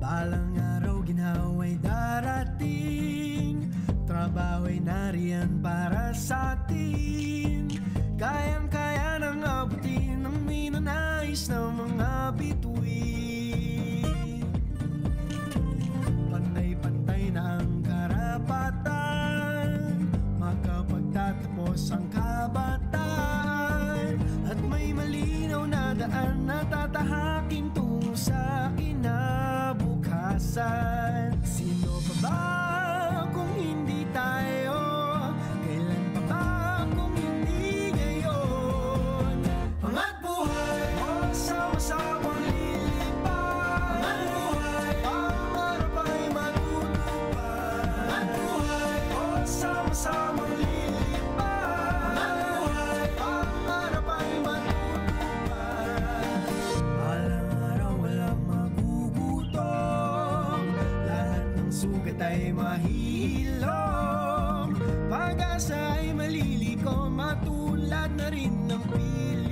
Balang araw ginhawa'y darating, trabaho'y nariyan para sa atin. Kayang-kaya nang abutin ang minanais ng mga bituin. Pantay-pantay na ang karapatan, makapagtatapos ang kabataan. At may malinaw na daan na tatahakin tungo sa kinabukasan. Sino pa ba kung hindi tayo? Kailan pa ba kung hindi ngayon? Angat buhay o sama-samang lilipad. Angat buhay, pangarap ay matutupad. Angat buhay o sama-samang lilipad. Angat buhay, pangarap ay matutupad. Balang araw walang magugutom, lahat ng sugat ay mahihilom. Pag-asa ay malilikom, matulad na rin ng pila.